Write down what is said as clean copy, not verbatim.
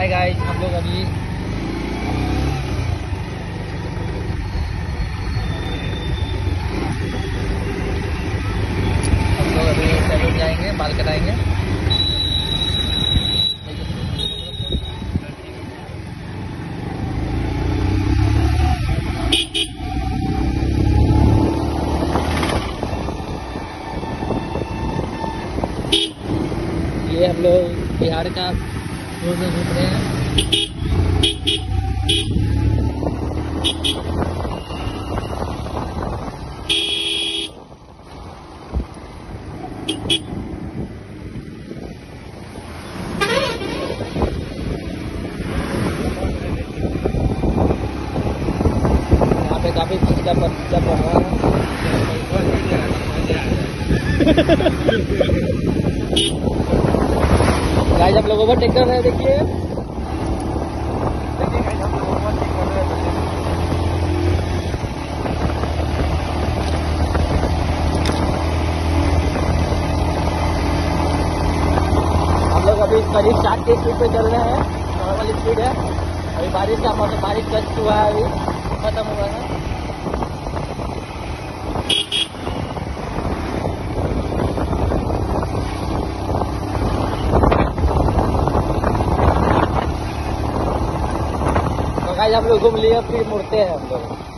Hi guys, हम लोग अभी सैलून जाएंगे, बाल कटाएंगे। ये हम लोग बिहार का रोड में घूम रहे हैं। यहाँ पे काफी पिछला बच्चा पढ़ रहा है। गाइस आप लोग ओवरटेक कर रहे हैं, देखिए हम लोग अभी करीब 60 की स्पीड पे चल रहे हैं। नॉर्मल स्पीड है। अभी बारिश का मौसम, बारिश जस्ट हुआ है, अभी खत्म हुआ है। तो गाइस आप लोग घूम लिए, फिर मुड़ते हैं हम लोग।